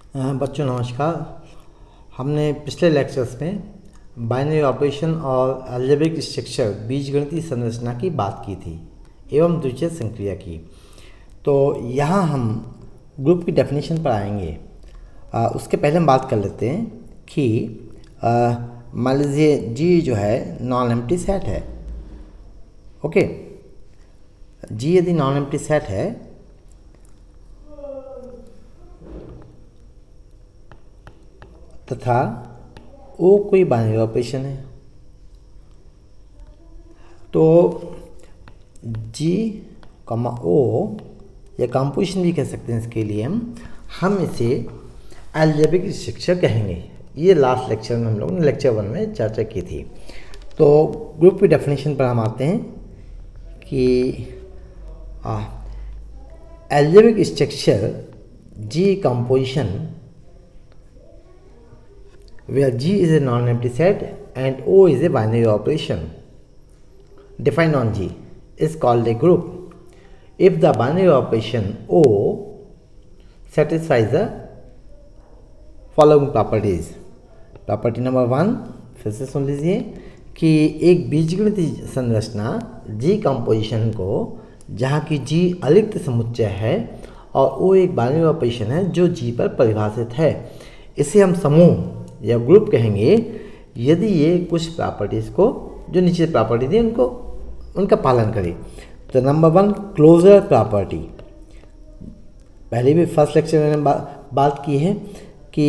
बच्चों नमस्कार। हमने पिछले लेक्चर्स में बाइनरी ऑपरेशन और अलजेब्रिक स्ट्रक्चर बीजगणितीय संरचना की बात की थी एवं द्वितीयक संक्रिया की। तो यहाँ हम ग्रुप की डेफिनेशन पर आएंगे। उसके पहले हम बात कर लेते हैं कि मान लीजिए जी जो है नॉन एम्प्टी सेट है। ओके, जी यदि नॉन एम्प्टी सेट है तथा ओ कोई बाइनरी ऑपरेशन है, तो जी कॉमा ओ या कंपोजिशन भी कह सकते हैं। इसके लिए हम इसे अलजेब्रिक स्ट्रक्चर कहेंगे। ये लास्ट लेक्चर में हम लोगों ने लेक्चर 1 में चर्चा की थी। तो ग्रुप की डेफिनेशन पर हम आते हैं कि algebraic structure G composition where G is a non-empty set and O is a binary operation defined on G is called a group if the binary operation O satisfies the following properties. Property number 1 फिर से सुन लीजिए कि एक बीजगणितीय संरचना G composition को, जहाँ की G अलिप्त समुच्चय है और O एक बाइनरी ऑपरेशन है जो G पर परिभाषित है, इसे हम समूह या ग्रुप कहेंगे यदि ये कुछ प्रॉपर्टीज़ को, जो नीचे प्रॉपर्टी थी, उनका पालन करे। तो नंबर 1 क्लोजर प्रॉपर्टी। पहले भी फर्स्ट लेक्चर में बात की है कि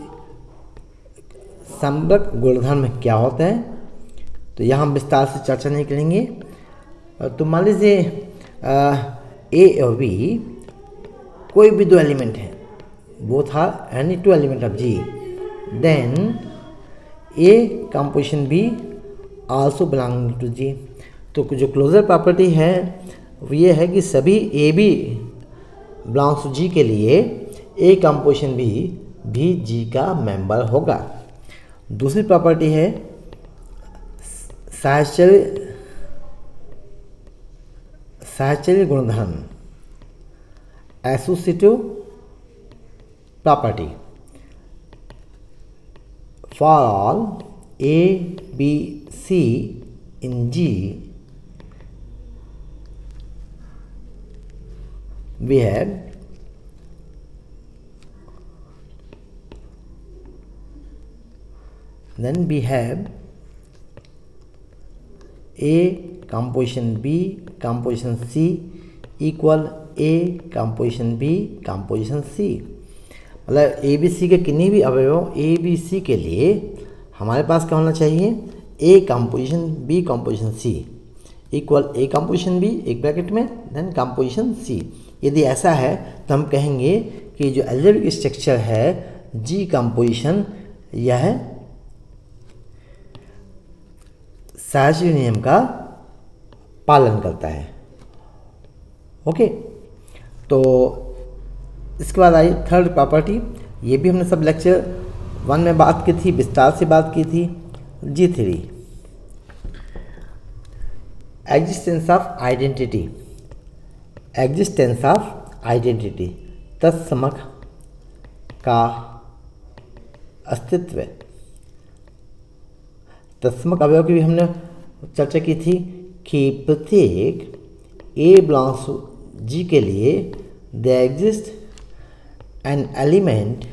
समवर्ग गुणधर्म क्या होता है, तो यहाँ हम विस्तार से चर्चा नहीं करेंगे। तो मान लीजिए ए और बी कोई भी दो एलिमेंट हैं, both are any two element of G, then A composition B also belonging to G। तो जो क्लोजर प्रॉपर्टी है वो ये है कि सभी A B belongs to G के लिए A कंपोजिशन B भी G का मेंबर होगा। दूसरी प्रॉपर्टी है साहचर्य गुणधर्म, associative property. For all A, B, C in G, we have A composition B composition C equal A composition B composition C। मतलब ए बी सी के किन्हीं भी अवयवों ए बी सी के लिए हमारे पास क्या होना चाहिए, A composition B composition C equal A composition B एक ब्रैकेट में देन कंपोजिशन सी। यदि ऐसा है तो हम कहेंगे कि जो अलजेब्रिक स्ट्रक्चर है जी कंपोजिशन यह साहचर्य नियम का पालन करता है। ओके, तो इसके बाद आई थर्ड प्रॉपर्टी। ये भी हमने सब लेक्चर 1 में बात की थी, विस्तार से बात की थी। G3 existence of identity. Existence of identity तत्समक का अस्तित्व। तत्समक अवयव की भी हमने चर्चा की थी कि प्रत्येक A बिलोंग्स टू G के लिए there exist an element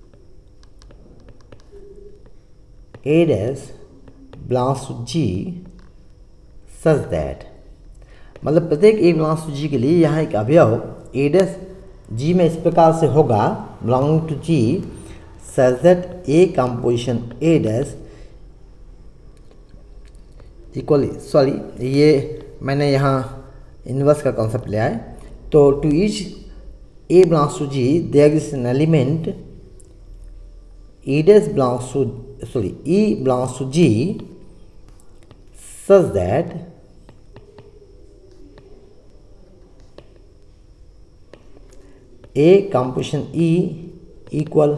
A dash belongs to G such that, मतलब प्रत्येक A belongs to G के लिए यहाँ एक अवयव A dash G में इस प्रकार से होगा belonging to G such that A composition A dash equally, sorry ये मैंने यहाँ इनवर्स का कॉन्सेप्ट लिया है। तो to each A belongs to G, there is an element E dash belongs to, E belongs to G such that A composition E equal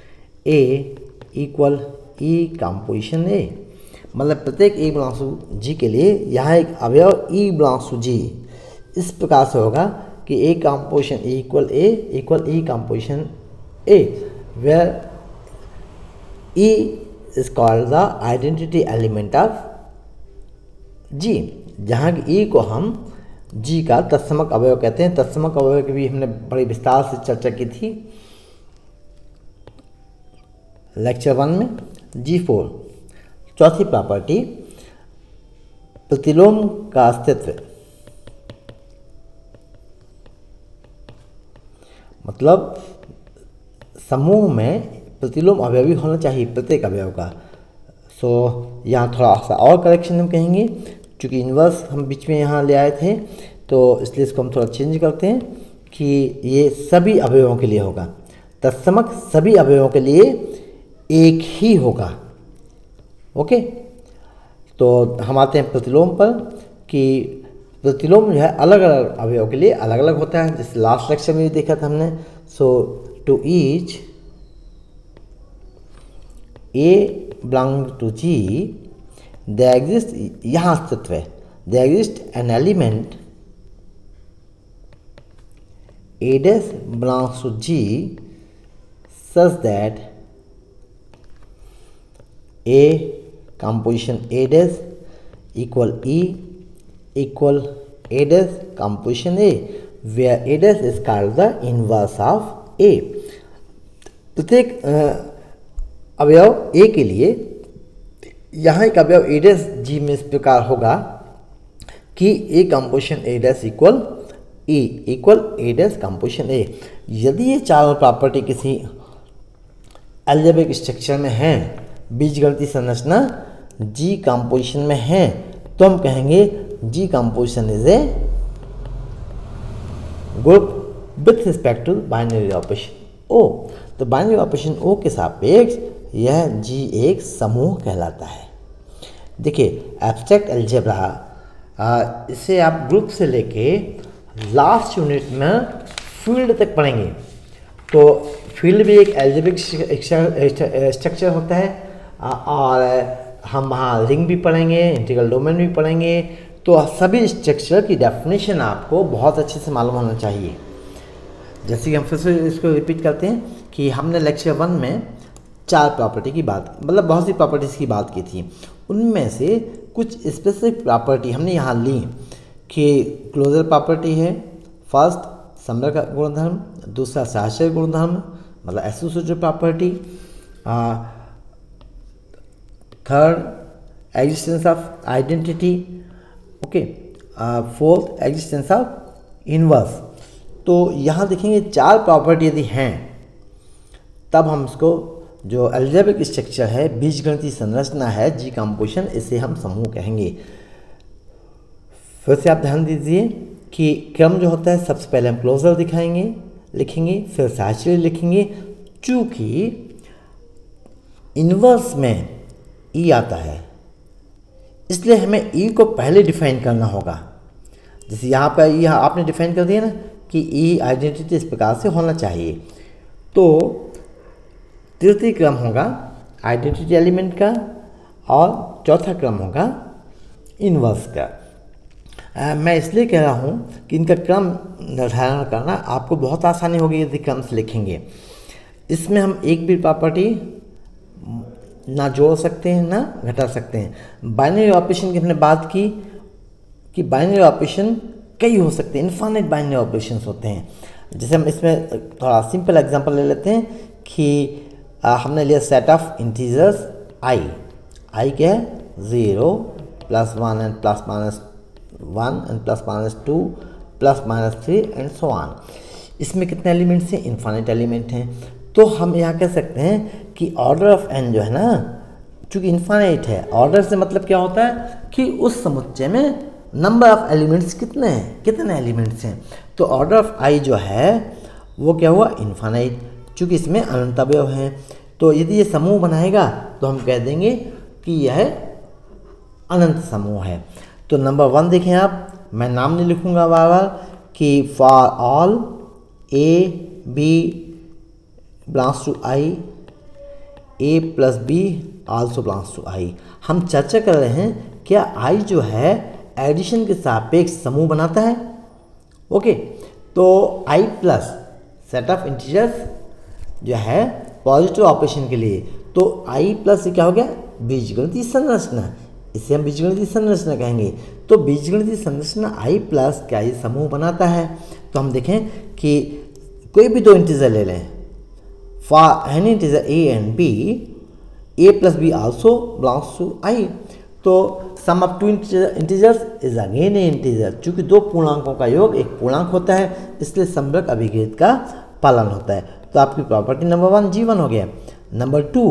E composition A। मतलब प्रत्येक A belongs to G के लिए यहाँ एक अवयव E belongs to G इस प्रकार से होगा कि A composition equal E composition A। Where E is called the identity element of G, जहाँ ई को हम जी का तत्समक अवयव कहते हैं। तत्समक अवयव की भी हमने बड़ी विस्तार से चर्चा की थी लेक्चर 1 में। G4 चौथी प्रॉपर्टी, प्रतिलोम का अस्तित्व, मतलब समूह में प्रतिलोम अवयवी होना चाहिए प्रत्येक अवयव का। यहाँ थोड़ा सा और करेक्शन हम कहेंगे, क्योंकि इन्वर्स हम बीच में यहाँ ले आए थे, तो इसलिए इसको हम थोड़ा चेंज करते हैं कि ये सभी अवयवों के लिए होगा। तत्समक सभी अवयवों के लिए एक ही होगा। ओके, तो हम आते हैं प्रतिलोम पर कि प्रतिलोम जो है अलग अलग अवयवों के लिए अलग अलग होता है, जैसे लास्ट लेक्चर में भी देखा था हमने। So to each A belong to G there exist, यहाँ अस्तित्व है, there exist an element A dash belongs to G such that A composition A dash equal E equal A dash composition A, where A dash is called the inverse of A। प्रत्येक अवयव A के लिए यहाँ एक अवयव A dash G में इस प्रकार होगा कि A composition A dash equal E equal A dash composition A। यदि ये चारों प्रॉपर्टी किसी अलजेब्रिक स्ट्रक्चर में हैं, बीजगणितीय संरचना G कंपोजिशन में है, तो हम कहेंगे G composition is a group with respect to binary operation O। तो बाइनरी ऑपरेशन O के सापेक्ष यह G एक समूह कहलाता है। देखिए एब्स्ट्रैक्ट अलजेब्रा, इसे आप ग्रुप से लेके लास्ट यूनिट में फील्ड तक पढ़ेंगे। तो फील्ड भी एक अलजेब्रिक स्ट्रक्चर होता है, और हम वहाँ रिंग भी पढ़ेंगे, इंटीग्रल डोमेन भी पढ़ेंगे। तो सभी स्ट्रक्चर की डेफिनेशन आपको बहुत अच्छे से मालूम होना चाहिए। जैसे कि हम फिर से इसको रिपीट करते हैं कि हमने लेक्चर 1 में 4 प्रॉपर्टी की बात, मतलब बहुत सी प्रॉपर्टीज़ की बात की थी। उनमें से कुछ स्पेसिफिक प्रॉपर्टी हमने यहाँ ली कि क्लोजर प्रॉपर्टी है, फर्स्ट समग्र का गुणधर्म, दूसरा सहचर्य गुणधर्म मतलब associative property, third existence of identity, okay, fourth existence of inverse. तो यहाँ देखेंगे 4 प्रॉपर्टी यदि हैं, तब हम इसको जो अलजेब्रिक स्ट्रक्चर है, बीजगणितीय संरचना है G कंपोजिशन, इसे हम समूह कहेंगे। फिर से आप ध्यान दीजिए कि क्रम जो होता है, सबसे पहले हम क्लोजर दिखाएंगे, लिखेंगे, फिर सहचर्य लिखेंगे। चूँकि इन्वर्स में E आता है, इसलिए हमें E को पहले डिफाइन करना होगा। जैसे यहाँ पर E आपने डिफाइन कर दिया ना कि E आइडेंटिटी इस प्रकार से होना चाहिए। तो तृतीय क्रम होगा आइडेंटिटी एलिमेंट का, और चौथा क्रम होगा इन्वर्स का। मैं इसलिए कह रहा हूँ कि इनका क्रम निर्धारण करना आपको बहुत आसानी होगी यदि क्रम से लिखेंगे। इसमें हम एक भी प्रॉपर्टी ना जोड़ सकते हैं ना घटा सकते हैं। बाइनरी ऑपरेशन की हमने बात की कि बाइनरी ऑपरेशन कई हो सकते हैं, इनफाइनाइट बाइनरी ऑपरेशंस होते हैं। जैसे हम इसमें थोड़ा सिंपल एग्जांपल ले लेते हैं कि हमने लिया सेट ऑफ इंटीजर्स i क्या है 0 plus 1 and plus minus 1 and plus minus 2 plus minus 3 and so on. इसमें कितने एलिमेंट्स हैं? इनफाइनाइट एलिमेंट हैं। तो हम यहाँ कह सकते हैं कि ऑर्डर ऑफ n जो है ना, चूँकि इनफाइनाइट है, ऑर्डर से मतलब क्या होता है कि उस समुच्चय में नंबर ऑफ एलिमेंट्स कितने हैं, कितने एलिमेंट्स हैं। तो ऑर्डर ऑफ i जो है वो क्या हुआ? इनफाइनाइट, चूँकि इसमें अनंत अवयव हैं। तो यदि ये समूह बनाएगा तो हम कह देंगे कि यह अनंत समूह है। तो नंबर 1 देखें आप, मैं नाम नहीं लिखूँगा बार बार, कि for all a b belongs to i, a plus B also belongs to i। हम चर्चा कर रहे हैं क्या i जो है एडिशन के सापेक्ष समूह बनाता है। ओके, तो i plus set of integers जो है पॉजिटिव ऑपरेशन के लिए। तो I प्लस क्या हो गया, बीजगणितीय संरचना, इसे हम बीजगणितीय संरचना कहेंगे। तो बीजगणितीय संरचना I प्लस क्या ये समूह बनाता है। तो हम देखें कि कोई भी दो इंटीजर ले लें, for any integer A and B, A plus B also belongs to I। तो sum of two integers is again a integer. चूंकि दो पूर्णांकों का योग एक पूर्णांक होता है, इसलिए समवर्ग अभिघेद का पालन होता है। तो आपकी प्रॉपर्टी नंबर 1 G1 हो गया। Number 2,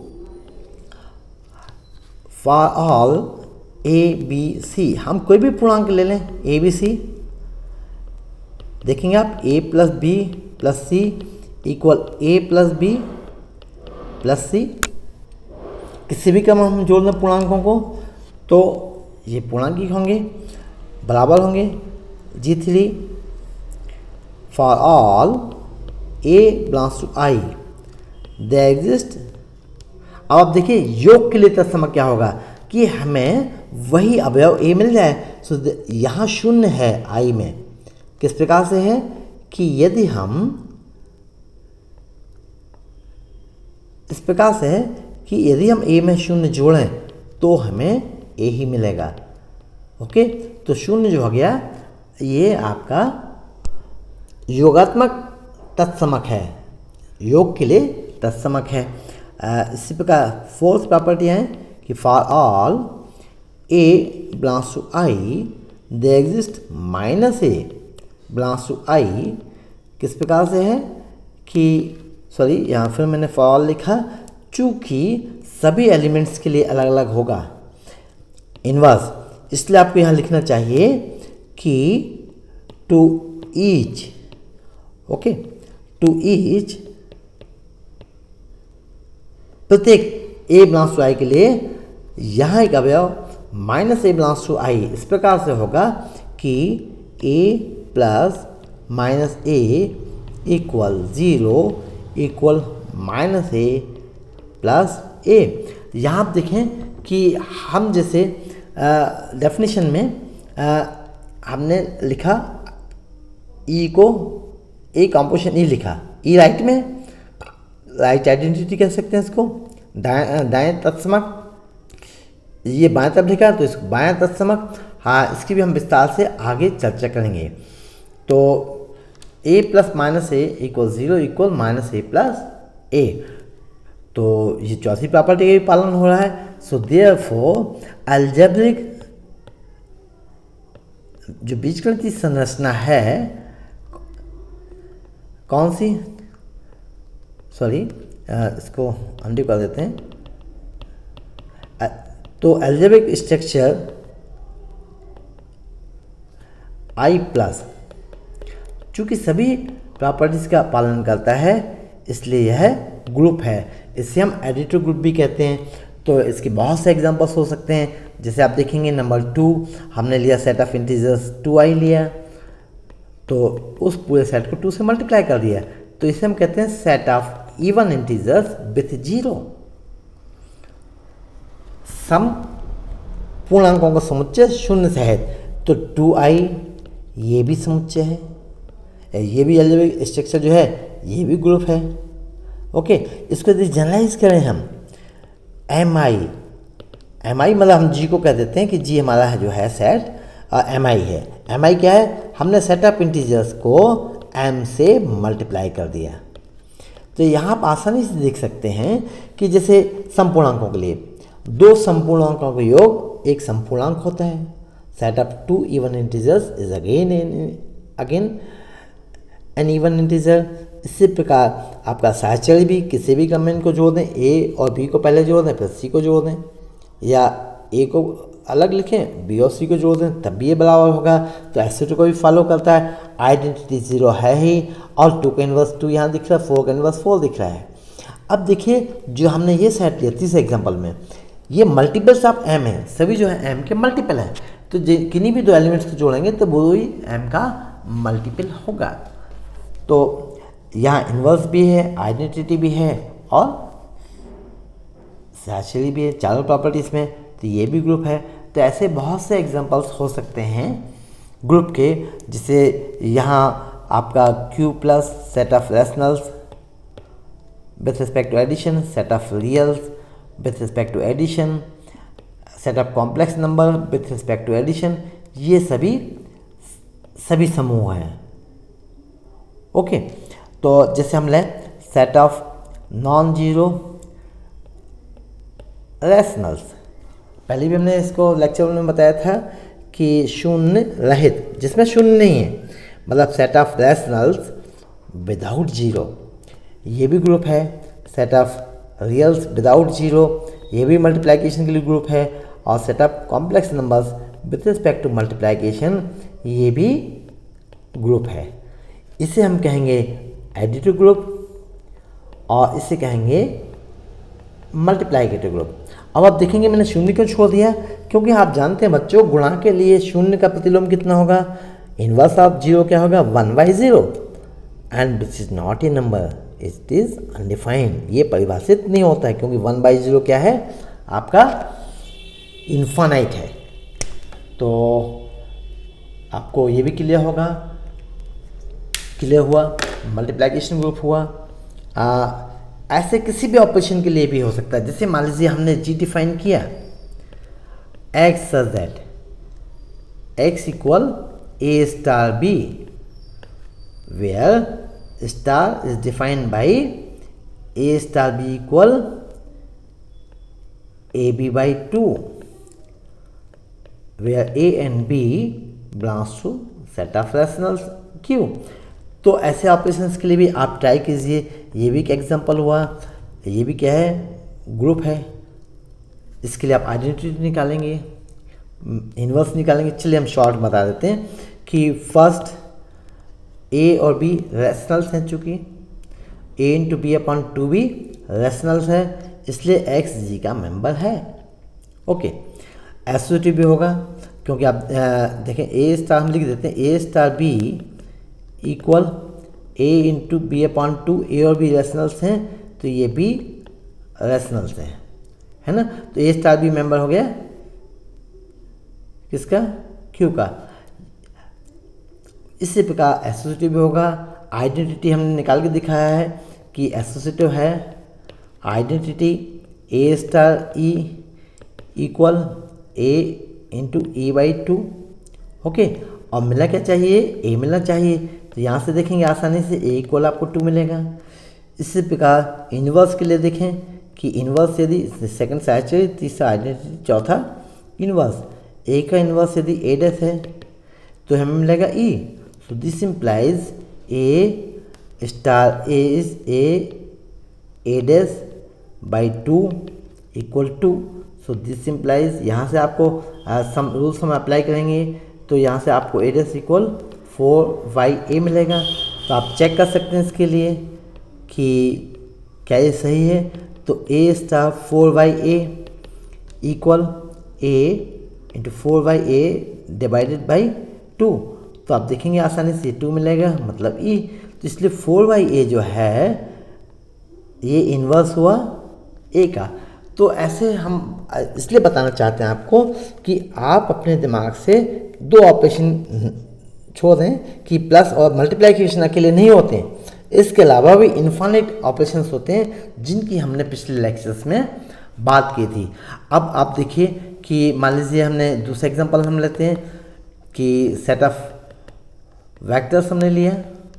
for all A B C, हम कोई भी पूर्णांक ले लें A B C, देखेंगे आप A plus B plus C equal A plus B plus C। किसी भी क्रम हम जोड़ दें पूर्णांकों को तो ये पूर्णांक ही होंगे, बराबर होंगे। G3, for all A belongs to I there exist. अब आप देखिए योग के लिए तत्समक क्या होगा कि हमें वही अवयव A मिल जाए। सो यहाँ शून्य है I में, किस प्रकार से है कि यदि हम इस प्रकार से है कि यदि हम A में शून्य जोड़ें तो हमें A ही मिलेगा। ओके, तो शून्य जो हो गया ये आपका योगात्मक तत्समक है, योग के लिए तत्समक है। इसी प्रकार फोर्थ प्रॉपर्टी है कि for all A belongs to I there exist minus A belongs to I। किस प्रकार से है कि सॉरी यहाँ फिर मैंने फॉर ऑल लिखा, चूँकि सभी एलिमेंट्स के लिए अलग अलग होगा इन्वर्स, इसलिए आपको यहाँ लिखना चाहिए कि to each, okay, to each प्रत्येक A बिलोंग्स टू I के लिए यहाँ एक अवयव minus A belongs to I इस प्रकार से होगा कि A plus minus A equal 0 equal minus A plus A। यहाँ आप देखें कि हम जैसे डेफिनेशन में हमने लिखा E को A कॉम्पोजिशन E लिखा, E राइट में, राइट आइडेंटिटी कह सकते हैं इसको, दाएं तत्समक, ये बाएं तरफ लिखा तो इसको बाएं तत्समक। हाँ, इसकी भी हम विस्तार से आगे चर्चा करेंगे। तो A plus minus A equal 0 equal minus A plus A। तो ये चौथी प्रॉपर्टी का भी पालन हो रहा है। सो देयरफॉर अलजेब्रिक जो बीजगणितीय संरचना है कौन सी, सॉरी इसको अनडू कर देते हैं। तो अलजेब्रिक स्ट्रक्चर I प्लस चूँकि सभी प्रॉपर्टीज का पालन करता है इसलिए यह ग्रुप है, इसे हम एडिटिव ग्रुप भी कहते हैं। तो इसके बहुत से एग्जांपल्स हो सकते हैं, जैसे आप देखेंगे नंबर 2 हमने लिया सेट ऑफ इंटीजर्स 2i लिया, तो उस पूरे सेट को 2 से मल्टीप्लाई कर दिया, तो इसे हम कहते हैं set of even integers with 0। सम पूर्णांकों का समुच्चय शून्य सहित, तो 2i ये भी समुच्चय है, ये भी अलजेब्रिक स्ट्रक्चर जो है ये भी ग्रुप है। ओके, इसको यदि जनरलाइज करें हम mi मतलब हम G को कह देते हैं कि G हमारा है जो है सेट mi है। mi क्या है, हमने सेट ऑफ इंटीजर्स को m से मल्टीप्लाई कर दिया। तो यहाँ आप आसानी से देख सकते हैं कि जैसे समपूर्णांकों के लिए दो समपूर्णांकों का योग एक समपूर्णांक होता है। Set of 2 even integers is again an even integer. इसी प्रकार आपका सहचरी भी किसी भी कमेंट को जोड़ दें, A और B को पहले जोड़ दें फिर C को जोड़ दें, या A को अलग लिखें B और C को जोड़ दें तब भी ये बराबर होगा। तो ऐसे को भी फॉलो करता है। आइडेंटिटी 0 है ही, और 2 का इन्वर्स 2 यहाँ दिख रहा है, 4 का इन्वर्स 4 दिख रहा है। अब देखिए जो हमने ये सेट लिया तीसरे एग्जाम्पल में, ये मल्टीपल्स ऑफ m है, सभी जो है m के मल्टीपल है। तो किन्हीं भी दो एलिमेंट्स को जोड़ेंगे तो वो ही m का मल्टीपल होगा। तो यहाँ इन्वर्स भी है, आइडेंटिटी भी है और सहचरी भी है, चारों प्रॉपर्टीज में, तो ये भी ग्रुप है। तो ऐसे बहुत से एग्जांपल्स हो सकते हैं ग्रुप के, जिसे यहाँ आपका Q plus set of rationals with respect to addition, set of reals with respect to addition, set of complex number with respect to addition, ये सभी समूह हैं। ओके, तो जैसे हम लें set of non zero rationals, पहले भी हमने इसको लेक्चर में बताया था कि शून्य रहित, जिसमें शून्य नहीं है, मतलब set of rationals without zero, ये भी ग्रुप है। Set of reals without zero, ये भी मल्टीप्लिकेशन के लिए ग्रुप है। और set of complex numbers with respect to multiplication, ये भी ग्रुप है। इसे हम कहेंगे एडिटिव ग्रुप और इसे कहेंगे मल्टीप्लिकेटिव ग्रुप। अब आप देखेंगे मैंने शून्य क्यों छोड़ दिया, क्योंकि आप जानते हैं बच्चों गुणा के लिए शून्य का प्रतिलोम कितना होगा, इनवर्स ऑफ जीरो क्या होगा, 1/0, and this is not a number, it is undefined, ये परिभाषित नहीं होता है, क्योंकि 1/0 क्या है आपका इन्फानाइट है। तो आपको ये भी क्लियर हुआ, मल्टीप्लिकेशन ग्रुप हुआ। ऐसे किसी भी ऑपरेशन के लिए भी हो सकता है, जैसे मान लीजिए हमने जी डिफाइन किया x such that x equal a star b, where star is defined by a star b equal ab/2, where a and b belongs to set of rationals q। तो ऐसे ऑपरेशंस के लिए भी आप try कीजिए। ये भी एक एग्जांपल हुआ, ये भी क्या है, ग्रुप है। इसके लिए आप आइडेंटिटी निकालेंगे, इन्वर्स निकालेंगे। चलिए हम शॉर्ट बता देते हैं कि फर्स्ट a और b रैशनल्स हैं, चूँकि a इंटू b/2b रैशनल्स है, इसलिए x g का मेंबर है। ओके, एसोसिएटिव भी होगा, क्योंकि आप देखें a स्टार हम लिख देते हैं a star b equal a into b/2, a और b रैशनल्स हैं, तो ये भी रैशनल्स हैं, है ना। तो a स्टार b मेंबर हो गया किसका, q का। इसी प्रकार एसोसिएटिव भी होगा। आइडेंटिटी हमने निकाल के दिखाया है कि एसोसिएटिव है identity a star e equal a into e/2। Okay, और मिला क्या चाहिए, a मिलना चाहिए। तो यहाँ से देखेंगे आसानी से a इक्वल आपको 2 मिलेगा। इसी प्रकार इन्वर्स के लिए देखें कि इन्वर्स यदि सेकंड सैचुरेटेड, तीसरा आइडेंटिटी, चौथा इन्वर्स, a का इन्वर्स यदि a' है तो हमें मिलेगा e। So this implies a star a is a'/2 equal 2। So this implies, यहाँ से आपको सम रूल्स हम अप्लाई करेंगे तो यहाँ से आपको a' इक्वल 4/a मिलेगा। तो आप चेक कर सकते हैं इसके लिए कि क्या ये सही है। तो a star 4/a equal a into 4/a divided by 2। तो आप देखेंगे आसानी से 2 मिलेगा, मतलब e। तो इसलिए 4/a जो है ये इन्वर्स हुआ a का। तो ऐसे हम इसलिए बताना चाहते हैं आपको कि आप अपने दिमाग से 2 ऑपरेशन छोड़ दें कि प्लस और मल्टीप्लिकेशन अकेले नहीं होते हैं, इसके अलावा भी इन्फाइनाइट ऑपरेशंस होते हैं जिनकी हमने पिछले लेक्चर्स में बात की थी। अब आप देखिए कि मान लीजिए हमने दूसरा एग्जांपल हम लेते हैं कि सेट ऑफ वेक्टर्स हमने लिया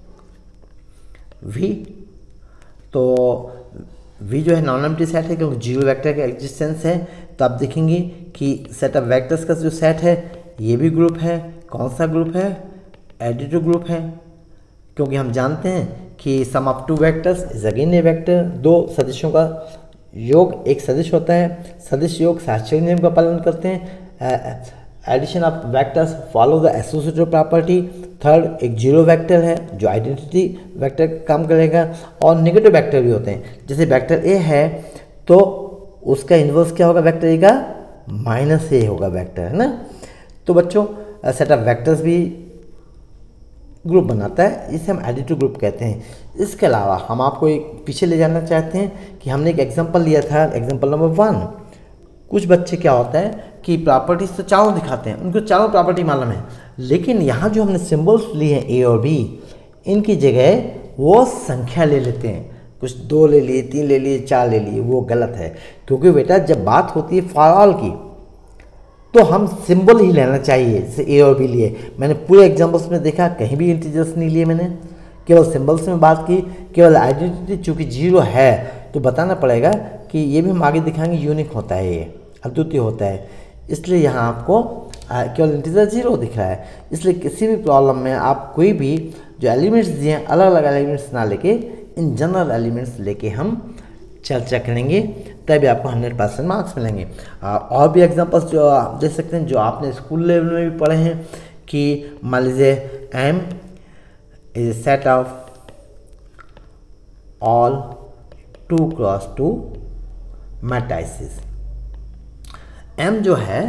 v। तो v जो है नॉन एम्प्टी सेट है क्योंकि जीरो वेक्टर का एग्जिस्टेंस है। तो आप देखेंगे कि सेट ऑफ वेक्टर्स का जो सेट है ये भी ग्रुप है। कौन सा ग्रुप है, एडिटिव ग्रुप है, क्योंकि हम जानते हैं कि sum of 2 vectors is again a vector. 2 सदिशों का योग एक सदिश होता है। सदिश योग सार्वत्रिक नियम का पालन करते हैं। Addition of vectors follow the associative property. Third, एक जीरो वेक्टर है जो आइडेंटिटी वेक्टर का काम करेगा। और नेगेटिव वेक्टर भी होते हैं, जैसे वेक्टर ए है तो उसका इन्वर्स क्या होगा, वेक्टर ए का -a होगा वेक्टर, है ना। तो बच्चों सेट ऑफ वेक्टर्स भी ग्रुप बनाता है, इसे हम एडिटिव ग्रुप कहते हैं। इसके अलावा हम आपको एक पीछे ले जाना चाहते हैं कि हमने एक एग्जांपल लिया था, एग्जांपल नंबर 1। कुछ बच्चे क्या होता है कि प्रॉपर्टीज तो चारों दिखाते हैं, उनको चारों प्रॉपर्टी मालूम है, लेकिन यहाँ जो हमने सिंबल्स लिए हैं a और b, इनकी जगह वो संख्या ले लेते हैं। कुछ 2 ले लिए, 3 ले लिए, 4 ले लिए, वो गलत है। क्योंकि बेटा जब बात होती है फॉर ऑल की तो हम सिंबल ही लेना चाहिए, जैसे ए और बी लिए। मैंने पूरे एग्जाम्पल्स में देखा कहीं भी इंटीजर्स नहीं लिए, मैंने केवल सिंबल्स में बात की। केवल आइडेंटिटी चूँकि 0 है तो बताना पड़ेगा कि ये भी हम आगे दिखाएंगे यूनिक होता है, ये अद्वितीय होता है। इसलिए यहाँ आपको केवल इंटीजर 0 दिख रहा है। इसलिए किसी भी प्रॉब्लम में आप कोई भी जो एलिमेंट्स दिए हैं अलग अलग एलिमेंट्स ना लेके इन जनरल एलिमेंट्स लेके हम चर्चा करेंगे, तभी आपको 100% मार्क्स मिलेंगे। और भी एग्जांपल्स जो आप देख सकते हैं जो आपने स्कूल लेवल में भी पढ़े हैं कि मान लीजिए M is a set of all 2x2 matrices. M जो है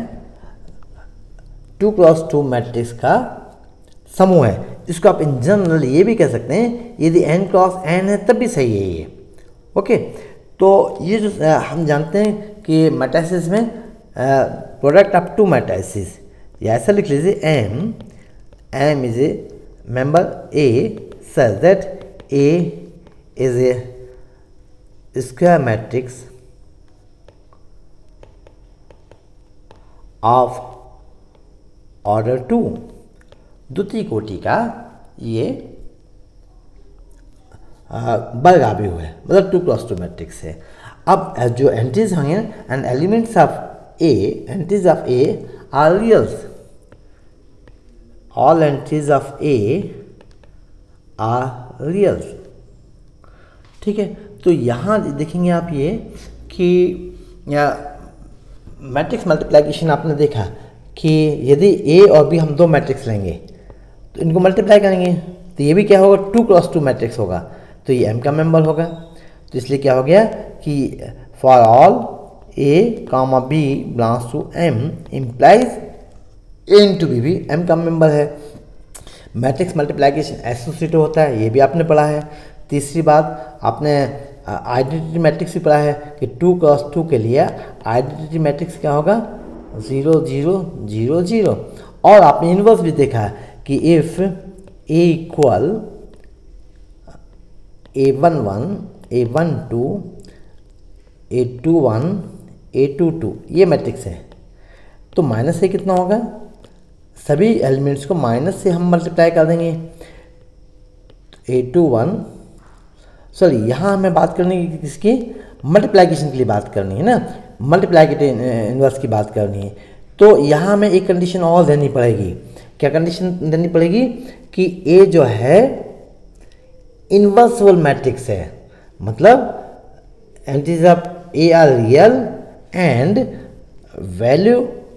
2x2 मैट्रिक्स का समूह है। इसको आप इन जनरल ये भी कह सकते हैं, यदि n क्रॉस n है तब भी सही है ये। ओके, तो ये जो हम जानते हैं कि मैट्रिसेस में प्रोडक्ट ऑफ 2 मैट्रिसेस, या ऐसा लिख लीजिए M is a member A such that A is a square matrix of order 2, द्वितीय कोटि का ये वर्गावी है, मतलब 2x2 मैट्रिक्स है। अब जो एंट्रीज होंगे and elements of A, entries of A are reals, all entries of A are reals. ठीक है, तो यहाँ देखेंगे आप ये कि मैट्रिक्स मल्टीप्लिकेशन आपने देखा कि यदि ए और बी हम 2 मैट्रिक्स लेंगे तो इनको मल्टीप्लाई करेंगे तो ये भी क्या होगा 2x2 मैट्रिक्स होगा, तो ये M का मेंबर होगा। तो इसलिए क्या हो गया कि for all A, B belongs to M implies A into B भी M का मेंबर है। मैट्रिक्स मल्टीप्लिकेशन एसोसिएटिव होता है, ये भी आपने पढ़ा है। तीसरी बात आपने आइडेंटिटी मैट्रिक्स भी पढ़ा है कि 2x2 के लिए आइडेंटिटी मैट्रिक्स क्या होगा 0 0 0 0। और आपने इनवर्स भी देखा है कि if A equal A11 A12 A21 A22 ये मैट्रिक्स है तो माइनस से कितना होगा, सभी एलिमेंट्स को माइनस से हम मल्टीप्लाई कर देंगे। A21 सॉरी यहाँ हमें बात करनी है किसकी, मल्टीप्लिकेशन के लिए बात करनी है ना, मल्टीप्लिकेटिव इनवर्स की बात करनी है। तो यहाँ हमें एक कंडीशन और देनी पड़ेगी। क्या कंडीशन देनी पड़ेगी कि A जो है इन्वर्सिबल मैट्रिक्स है, मतलब entries of A are real and value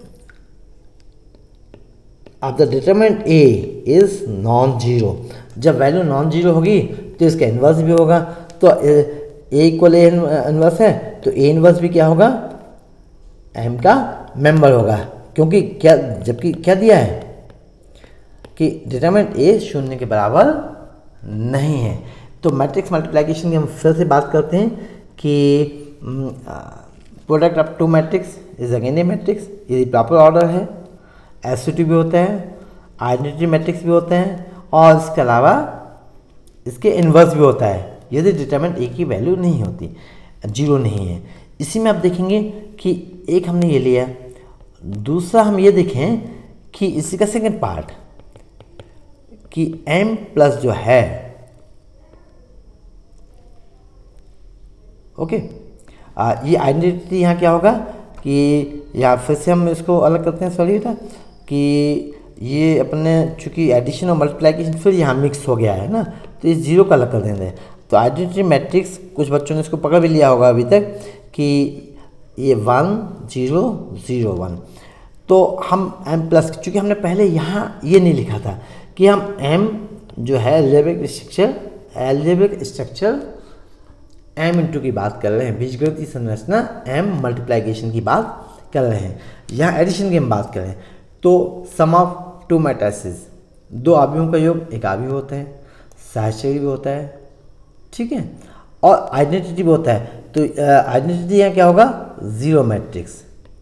of the determinant A is non zero. जब वैल्यू नॉन जीरो होगी तो इसका इन्वर्स भी होगा। तो A इक्वल A इन्वर्स है तो A इन्वर्स भी क्या होगा, M का मेंबर होगा। क्योंकि क्या, जबकि क्या दिया है कि डिटरमिनेंट A शून्य के बराबर नहीं है। तो मैट्रिक्स मल्टीप्लिकेशन की हम फिर से बात करते हैं कि product of 2 matrix is again a matrix यदि प्रॉपर ऑर्डर है, एसोसिएटिव भी होता है, आइडेंटिटी मैट्रिक्स भी होते हैं और इसके अलावा इसके इन्वर्स भी होता है यदि डिटरमिनेंट A की वैल्यू नहीं होती, 0 नहीं है। इसी में आप देखेंगे कि एक हमने ये लिया, दूसरा हम ये देखें कि इसी का सेकंड पार्ट कि M प्लस जो है, ओके, ये आइडेंटिटी यहाँ क्या होगा कि यहाँ फिर से हम इसको अलग करते हैं, सॉरी बेटा, कि ये अपने चूंकि एडिशन और मल्टीप्लिकेशन फिर यहाँ मिक्स हो गया है ना, तो इस 0 का अलग कर देंगे। तो आइडेंटिटी मैट्रिक्स कुछ बच्चों ने इसको पकड़ भी लिया होगा अभी तक कि ये 1 0 0 1। तो हम M प्लस, चूँकि हमने पहले यहाँ ये नहीं लिखा था कि हम M जो है एल्जेब्रिक स्ट्रक्चर M इंटू की बात कर रहे हैं, बीजगणितीय संरचना M मल्टीप्लिकेशन की बात कर रहे हैं, यहाँ एडिशन की हम बात कर रहे हैं। तो सम ऑफ 2 मैट्रिसेस, 2 अवयवों का योग एक अवयव होता है, सहचरी भी होता है, ठीक है, और आइडेंटिटी भी होता है। तो आइडेंटिटी यहाँ क्या होगा 0 मैट्रिक्स,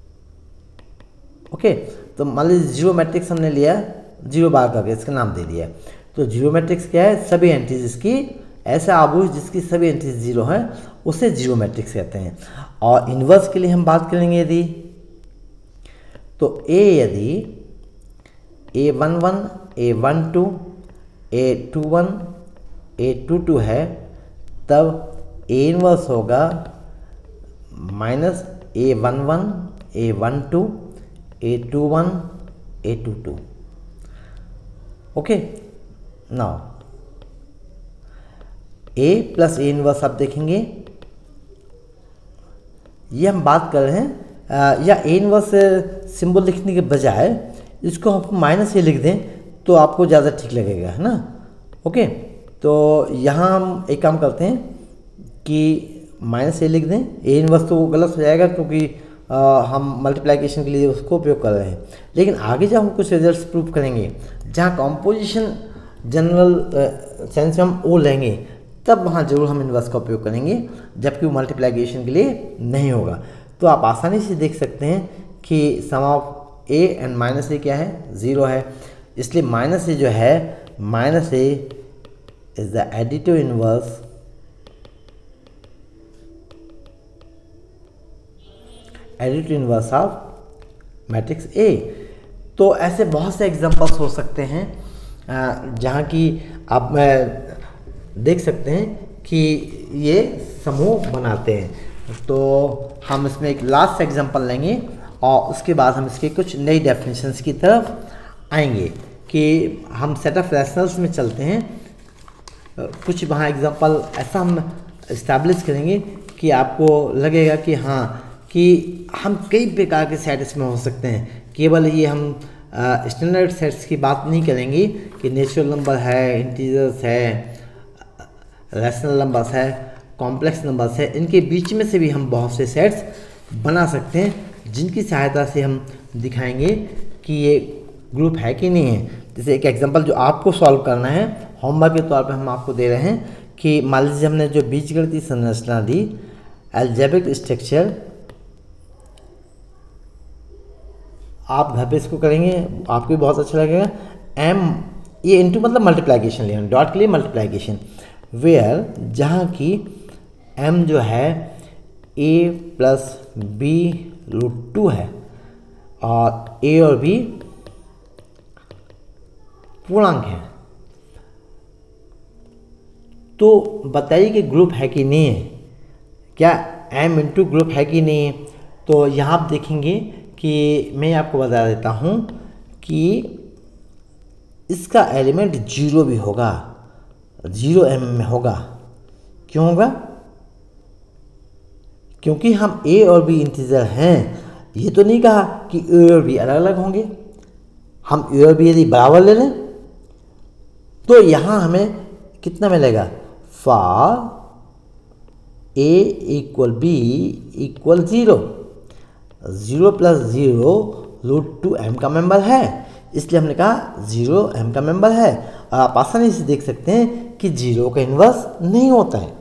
ओके। तो मान लीजिए 0 मैट्रिक्स हमने लिया, 0 बार करके इसका नाम दे दिया। तो 0 मैट्रिक्स क्या है, सभी एंट्रीज इसकी ऐसा आबुश जिसकी सभी एंट्रीज जीरो हैं उसे जीरो मैट्रिक्स कहते हैं। और इन्वर्स के लिए हम बात करेंगे यदि तो यदि A11 A12 A21 A22 है तब A इन्वर्स होगा minus A11 A12 A21 A22। Okay, now A plus A inverse आप देखेंगे, ये हम बात कर रहे हैं या A इन्वर्स सिंबल लिखने के बजाय इसको हम माइनस ए लिख दें तो आपको ज़्यादा ठीक लगेगा, है ना। ओके, तो यहाँ हम एक काम करते हैं कि माइनस ए लिख दें। A इन्वर्स तो गलत हो जाएगा क्योंकि हम मल्टीप्लिकेशन के लिए उसको उपयोग कर रहे हैं, लेकिन आगे जब हम कुछ रिजल्ट्स प्रूव करेंगे जहाँ कॉम्पोजिशन जनरल सेंस में हम ओ लेंगे तब वहाँ जरूर हम इन्वर्स का उपयोग करेंगे, जबकि वो मल्टीप्लिकेशन के लिए नहीं होगा। तो आप आसानी से देख सकते हैं कि sum of A and minus A क्या है, ज़ीरो है, इसलिए माइनस ए जो है minus A is the additive inverse of matrix A. तो ऐसे बहुत से एग्जांपल्स हो सकते हैं जहाँ की आप देख सकते हैं कि ये समूह बनाते हैं। तो हम इसमें एक लास्ट एग्जांपल लेंगे और उसके बाद हम इसके कुछ नई डेफिनेशंस की तरफ आएंगे कि हम सेट ऑफ रैशनल्स में चलते हैं। कुछ वहाँ एग्जांपल ऐसा हम इस्टेब्लिश करेंगे कि आपको लगेगा कि हाँ कि हम कई प्रकार के सेट इसमें हो सकते हैं। केवल ये हम स्टैंडर्ड सेट्स की बात नहीं करेंगे कि नेचुरल नंबर है, इंटीजर्स है, रैशनल नंबर्स है, कॉम्प्लेक्स नंबर्स है, इनके बीच में से भी हम बहुत से सेट्स बना सकते हैं जिनकी सहायता से हम दिखाएंगे कि ये ग्रुप है कि नहीं है। जैसे एक एग्जांपल जो आपको सॉल्व करना है होमवर्क के तौर पे हम आपको दे रहे हैं कि मान लीजिए हमने जो बीजगणितीय संरचना दी अलजेब्रिक स्ट्रक्चर, आप घर पे इसको करेंगे आपको भी बहुत अच्छा लगेगा। एम ये इनटू मतलब मल्टीप्लिकेशन लिया, डॉट के लिए मल्टीप्लिकेशन, वेयर जहाँ की एम जो है a प्लस बी रूट 2 है और a और b पूर्णांक है। तो बताइए कि ग्रुप है कि नहीं है, क्या m इंटू ग्रुप है कि नहीं है। तो यहाँ आप देखेंगे कि मैं आपको बता देता हूँ कि इसका एलिमेंट जीरो भी होगा, जीरो एम में होगा। क्यों होगा? क्योंकि हम a और b इंटीजर हैं। ये तो नहीं कहा कि a और b अलग अलग होंगे। हम a और b यदि बराबर ले लें तो यहाँ हमें कितना मिलेगा, for a equal b equal zero, zero plus zero root 2 m का मेंबर है, इसलिए हमने कहा ज़ीरो m का मेंबर है। और आप आसानी से देख सकते हैं कि जीरो का इन्वर्स नहीं होता है,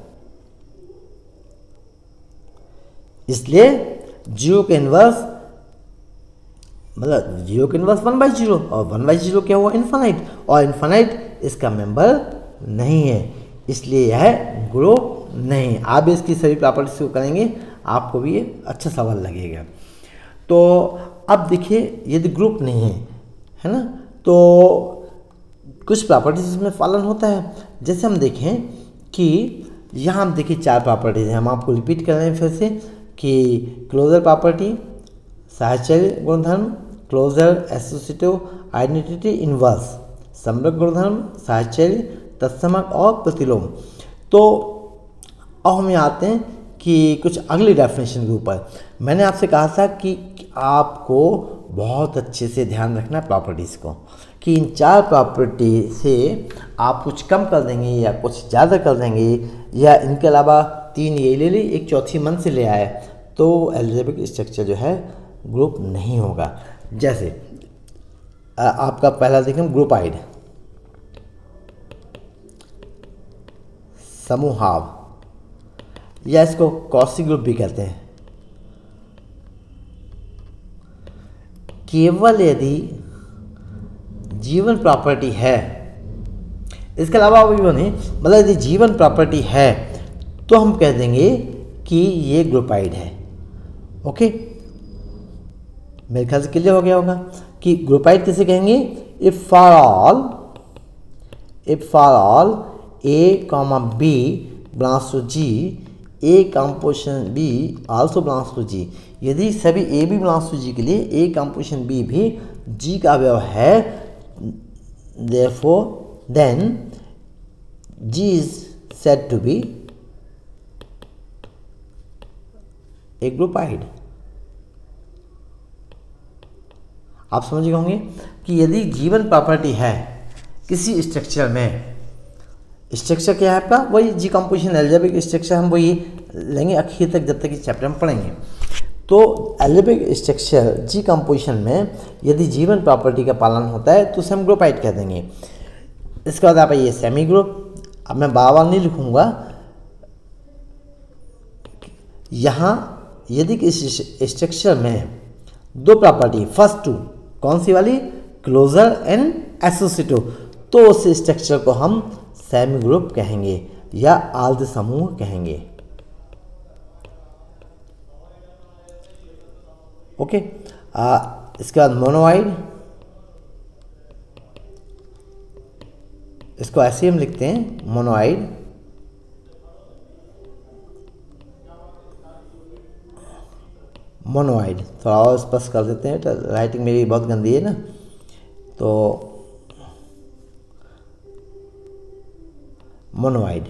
इसलिए जीरो का इन्वर्स मतलब जीरो का इन्वर्स 1/0 और 1/0 क्या हुआ, इन्फानाइट, और इन्फानाइट इसका मेंबर नहीं है, इसलिए यह ग्रुप नहीं। आप इसकी सभी प्रॉपर्टीज को करेंगे आपको भी ये अच्छा सवाल लगेगा। तो अब देखिए यदि ग्रुप नहीं है, है ना, तो कुछ प्रॉपर्टीज इसमें पालन होता है। जैसे हम देखें कि यहाँ हम देखिए चार प्रॉपर्टीज हैं, हम आपको रिपीट कर रहे हैं फिर से कि क्लोजर प्रॉपर्टी, साहचर्य गुणधर्म, क्लोजर एसोसिएटिव आइडेंटिटी इनवर्स, समग्र गुणधर्म, साहचर्य, तत्समक और प्रतिलोम। तो अब हम यहाँ आते हैं कि कुछ अगली डेफिनेशन के ऊपर। मैंने आपसे कहा था कि आपको बहुत अच्छे से ध्यान रखना है प्रॉपर्टीज़ को, कि इन चार प्रॉपर्टी से आप कुछ कम कर देंगे या कुछ ज़्यादा कर देंगे या इनके अलावा तीन ये ले ली एक चौथी मन से ले आए तो अलजेब्रिक स्ट्रक्चर जो है ग्रुप नहीं होगा। जैसे आपका पहला देखें ग्रुपाइड, समूहाव, या इसको कॉसी ग्रुप भी कहते हैं। केवल यदि जीवन प्रॉपर्टी है इसके अलावा अभी बने, मतलब यदि जीवन प्रॉपर्टी है तो हम कह देंगे कि ये ग्रुपाइड है। ओके, मेरे ख्याल से क्लियर हो गया होगा कि ग्रुपाइड किसे कहेंगे? If for all A comma B belongs to G, A composition B also belongs to G. यदि सभी A B belongs to G के लिए ए कंपोजिशन बी भी जी का अवयव है, therefore then G is said to be a ग्रुपाइड। आप समझ गए होंगे कि यदि जीवन प्रॉपर्टी है किसी स्ट्रक्चर में, स्ट्रक्चर क्या है आपका? वही जी कंपोजिशन एल्जेब्रिक स्ट्रक्चर, हम वही लेंगे आखिर तक जब तक इस चैप्टर में पढ़ेंगे। तो एल्जेब्रिक स्ट्रक्चर जी कंपोजिशन में यदि जीवन प्रॉपर्टी का पालन होता है तो उसे हम ग्रुपाइड कह देंगे। इसके बाद आप ये सेमी ग्रुप, अब मैं बार बार नहीं लिखूंगा, यहाँ यदि किसी स्ट्रक्चर में दो प्रॉपर्टी, फर्स्ट टू कौन सी वाली? क्लोजर एंड एसोसिएटिव, तो उस स्ट्रक्चर को हम सेमी ग्रुप कहेंगे या आर्ध समूह कहेंगे। ओके, इसके बाद मोनोइड, इसको ऐसे हम लिखते हैं मोनोइड। मोनोइड थोड़ा और स्पष्ट कर देते हैं, तो राइटिंग मेरी बहुत गंदी है ना, तो मोनोइड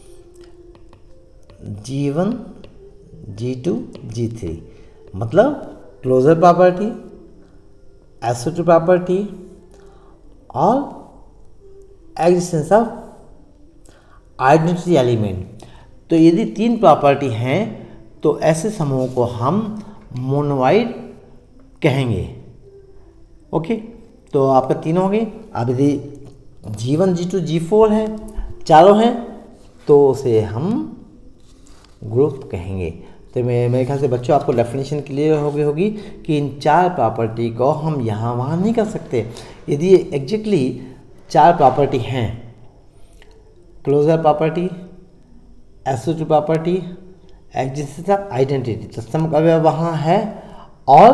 G1 G2 G3, मतलब क्लोजर प्रॉपर्टी, एसोसिएटिव प्रॉपर्टी और एग्जिस्टेंस ऑफ आइडेंटिटी एलिमेंट। तो यदि तीन प्रॉपर्टी हैं तो ऐसे समूह को हम मोनोइड कहेंगे। ओके, तो आपका तीन हो गए। अब यदि G1 G2 G4 है, चारों हैं, तो उसे हम ग्रुप कहेंगे। तो मेरे ख्याल से बच्चों आपको डेफिनेशन क्लियर हो गई होगी कि इन चार प्रॉपर्टी को हम यहाँ वहाँ नहीं कर सकते। यदि एग्जैक्टली चार प्रॉपर्टी हैं, closure property, associative property, existence of identity, तत्समक अवयव वहाँ है और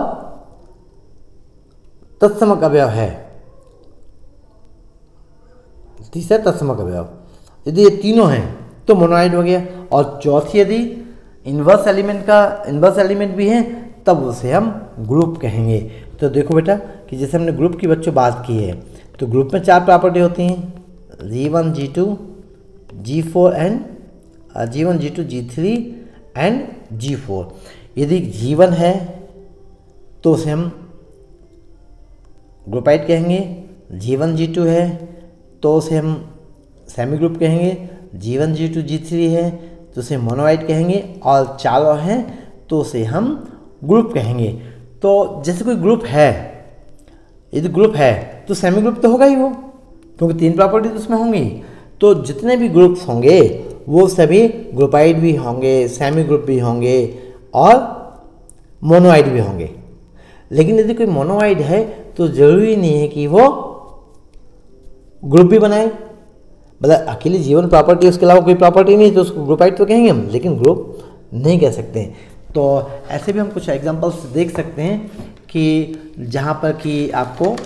तत्समक अवयव है, तीसरा तत्समक अवयव, यदि ये तीनों हैं तो मोनोइड हो गया। और चौथी यदि इन्वर्स एलिमेंट भी है तब उसे हम ग्रुप कहेंगे। तो देखो बेटा कि जैसे हमने ग्रुप की बच्चों बात की है, तो ग्रुप में चार प्रॉपर्टी होती हैं, G1 G2 G4 and G1 G2 G3 and G4। यदि G1 है तो उसे हम ग्रुपाइड कहेंगे, G1 G2 है तो उसे हम सेमी ग्रुप कहेंगे, G1 G2 G3 है तो उसे मोनोइड कहेंगे, और चारों हैं तो उसे हम ग्रुप कहेंगे। तो जैसे कोई ग्रुप है, यदि ग्रुप है तो सेमी ग्रुप तो होगा ही वो, क्योंकि तीन प्रॉपर्टी तो उसमें होंगी। तो जितने भी ग्रुप्स होंगे वो सभी ग्रुपाइड भी होंगे, सेमी ग्रुप भी होंगे और मोनोइड भी होंगे। लेकिन यदि कोई मोनोइड है तो ज़रूरी नहीं है कि वो ग्रुप भी बनाए, मतलब अकेली जीवन प्रॉपर्टी उसके अलावा कोई प्रॉपर्टी नहीं तो उसको ग्रुपाइड तो कहेंगे हम, लेकिन ग्रुप नहीं कह सकते। तो ऐसे भी हम कुछ एग्जांपल्स देख सकते हैं कि जहाँ पर कि आपको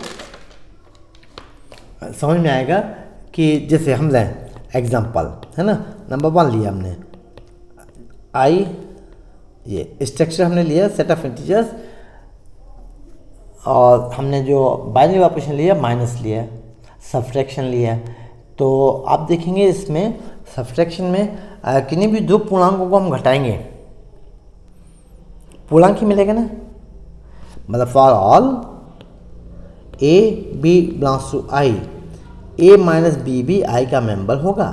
समझ में आएगा कि जैसे हम लें एग्जांपल, है ना, नंबर 1 लिया हमने, आई, ये स्ट्रक्चर हमने लिया सेट ऑफ इंटीजर्स, और हमने जो बाइनरी ऑपरेशन लिया माइनस लिया, सब्ट्रैक्शन लिया। तो आप देखेंगे इसमें सब्ट्रैक्शन में किन्हीं भी दो पूर्णांकों को हम घटाएंगे, पूर्णांक ही मिलेगा ना, मतलब for all A B belongs to I, A minus B भी आई का मेंबर होगा।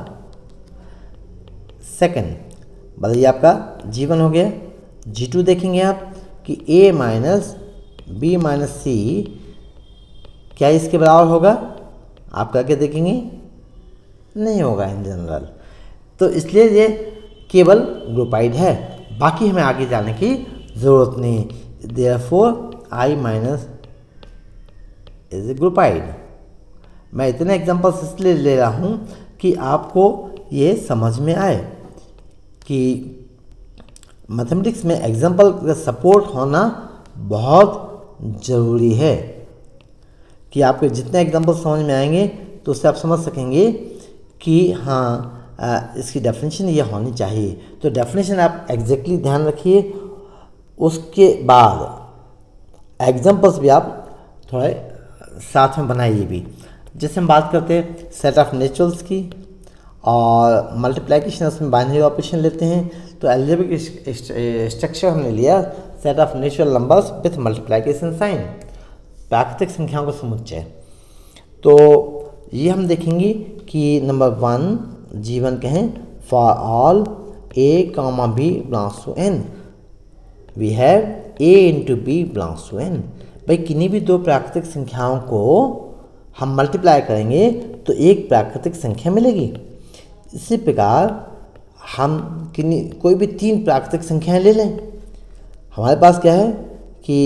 सेकंड, मतलब ये आपका G1 हो गया। G2 देखेंगे आप कि A minus B minus C क्या इसके बराबर होगा, आप करके देखेंगे नहीं होगा इन जनरल। तो इसलिए ये केवल ग्रुपाइड है, बाकी हमें आगे जाने की ज़रूरत नहीं। Therefore I minus is a groupoid, मैं इतने एग्जांपल्स इसलिए ले रहा हूँ कि आपको ये समझ में आए कि मैथमेटिक्स में एग्जांपल का सपोर्ट होना बहुत ज़रूरी है, कि आपके जितने एग्जांपल समझ में आएंगे तो उससे आप समझ सकेंगे कि हाँ इसकी डेफिनेशन ये होनी चाहिए। तो डेफिनेशन आप एग्जैक्टली ध्यान रखिए, उसके बाद एग्जांपल्स भी आप थोड़े साथ में बनाइए भी। जैसे हम बात करते हैं सेट ऑफ नेचुरल्स की और मल्टीप्लिकेशन, उसमें बाइनरी ऑपरेशन लेते हैं, तो अलजेब्रिक स्ट्रक्चर हमने लिया set of natural numbers with multiplication sign, प्राकृतिक संख्याओं का समुच्चय। तो ये हम देखेंगे कि नंबर 1 G1 कहें for all A, B belongs to N we have A into B belongs to N। भाई किन्हीं भी दो प्राकृतिक संख्याओं को हम मल्टीप्लाई करेंगे तो एक प्राकृतिक संख्या मिलेगी। इसी प्रकार हम कोई भी 3 प्राकृतिक संख्याएं ले लें। हमारे पास क्या है कि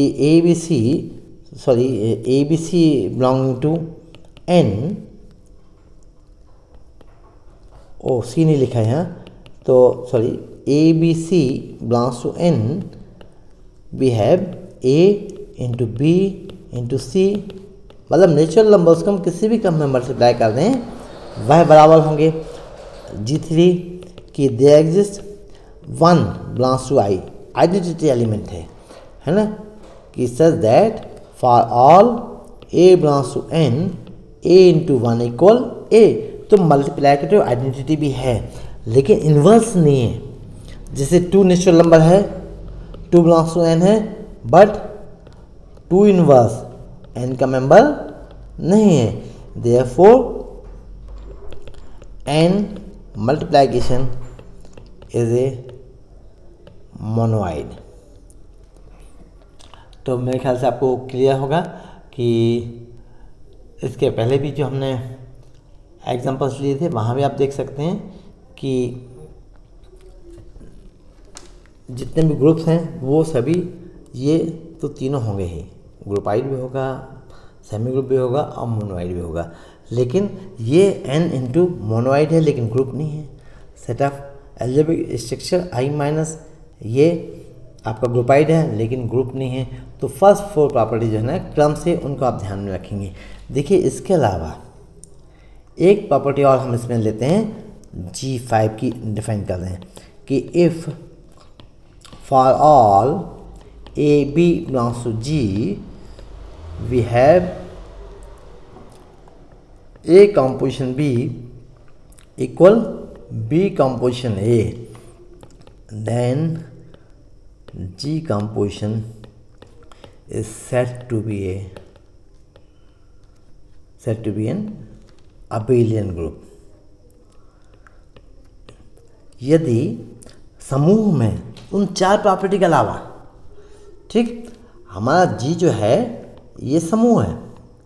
A B C belonging to N, ओ सी नहीं लिखा है यहाँ, तो sorry A B C belongs to N, we have A into B into C, मतलब नेचुरल नंबर्स को हम किसी भी क्रम में मल्टीप्लाई कर दें वह बराबर होंगे G3 कि there exist 1 belongs to I, identity element है ना, कि such that for all A belongs to N A into 1 equal A। तो मल्टीप्लिकेटिव आइडेंटिटी भी है लेकिन इन्वर्स नहीं है। जैसे 2 नेचुरल नंबर है, 2 बिलोंग्स टू N है, बट 2 इन्वर्स N का मेंबर नहीं है, therefore N multiplication is a monoid. तो मेरे ख्याल से आपको क्लियर होगा कि इसके पहले भी जो हमने एग्जांपल्स लिए थे वहाँ भी आप देख सकते हैं कि जितने भी ग्रुप्स हैं वो सभी ये तो तीनों होंगे ही, ग्रुपाइड भी होगा, सेमी ग्रुप भी होगा और मोनोइड भी होगा। लेकिन ये n इंटू मोनोइड है लेकिन ग्रुप नहीं है। Set of algebraic structure I minus ये आपका ग्रुपाइड है लेकिन ग्रुप नहीं है। तो फर्स्ट 4 प्रॉपर्टी जो है ना क्रम से उनको आप ध्यान में रखेंगे। देखिए इसके अलावा एक प्रॉपर्टी और हम इसमें लेते हैं, G5 की डिफाइन कर रहे हैं कि if for all A B belongs to G we have A composition B equal B composition A, then G composition is said to be an abelian group। यदि समूह में उन 4 प्रॉपर्टी के अलावा, ठीक, हमारा G जो है ये समूह है,